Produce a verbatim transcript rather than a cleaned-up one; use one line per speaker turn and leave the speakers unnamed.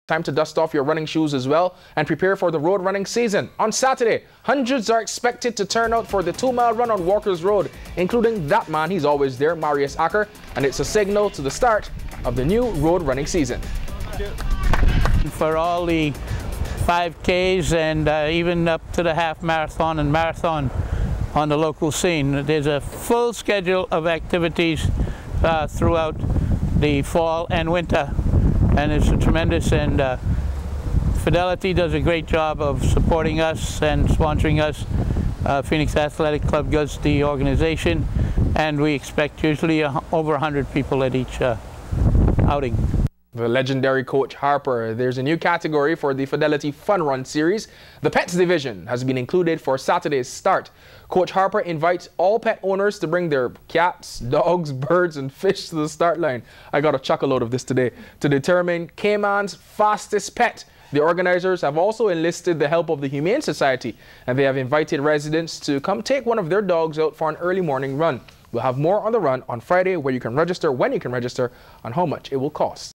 Time to dust off your running shoes as well and prepare for the road running season. On Saturday, hundreds are expected to turn out for the two-mile run on Walker's Road, including that man, he's always there, Marius Acker, and it's a signal to the start of the new road running season.
For all the five Ks and uh, even up to the half marathon and marathon on the local scene, there's a full schedule of activities uh, throughout the fall and winter. And it's a tremendous, and uh, Fidelity does a great job of supporting us and sponsoring us. Uh, Phoenix Athletic Club does the organization, and we expect usually a, over one hundred people at each uh, outing.
The legendary Coach Harper. There's a new category for the Fidelity Fun Run series. The Pets division has been included for Saturday's start. Coach Harper invites all pet owners to bring their cats, dogs, birds, and fish to the start line. I got a chuckle out of this today. To determine Cayman's fastest pet, the organizers have also enlisted the help of the Humane Society, and they have invited residents to come take one of their dogs out for an early morning run. We'll have more on the run on Friday, where you can register when you can register and how much it will cost.